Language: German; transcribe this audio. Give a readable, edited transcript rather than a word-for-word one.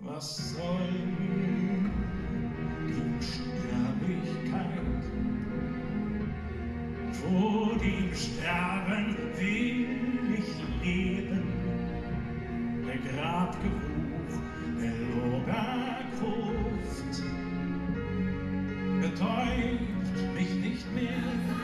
Was soll die Sterblichkeit? Vor dem Sterben will ich leben. Der Grabgeruch der Lorbeerkruft betäubt mich nicht mehr.